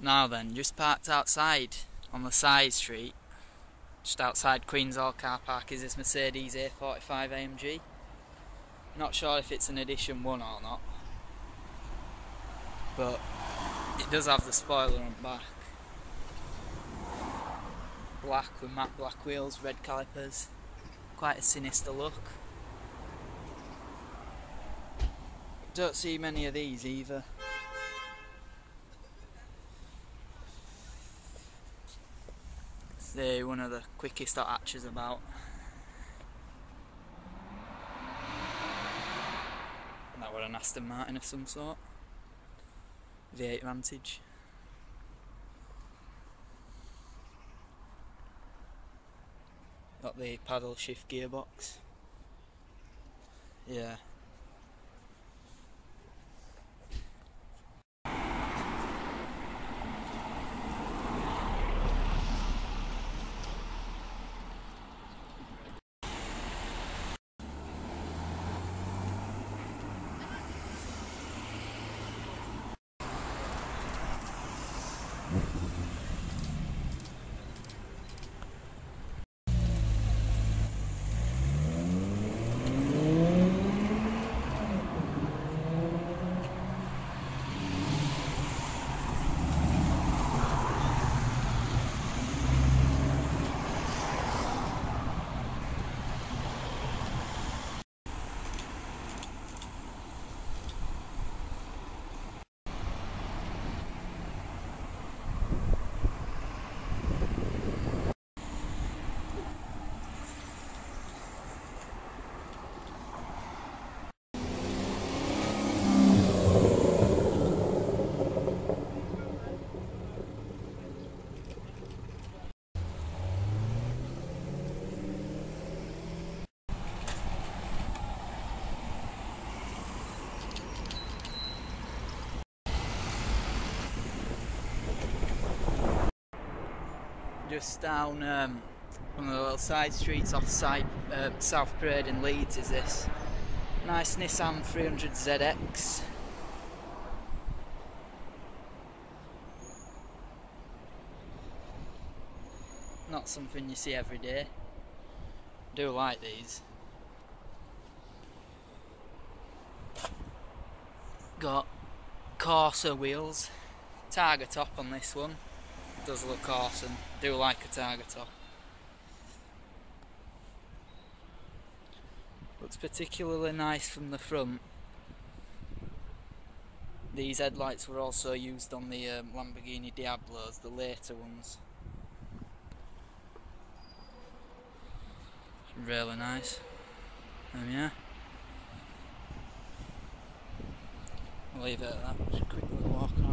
Now then, just parked outside on the side street, just outside Queen's Hall car park, is this Mercedes A45 AMG. Not sure if it's an edition 1 or not, but it does have the spoiler on the back. Black with matte black wheels, red calipers, quite a sinister look. Don't see many of these either. They're one of the quickest hot hatches about. That were an Aston Martin of some sort. V8 Vantage. Got the paddle shift gearbox. Yeah. Just down one of the little side streets off South Parade in Leeds is this nice Nissan 300ZX. Not something you see every day. Do like these. Got Corsa wheels. Targa top on this one. Does look awesome. Do like a Targa top. Looks particularly nice from the front. These headlights were also used on the Lamborghini Diablos, the later ones. Really nice. Yeah. I'll leave it at that. Just a quick little walk around.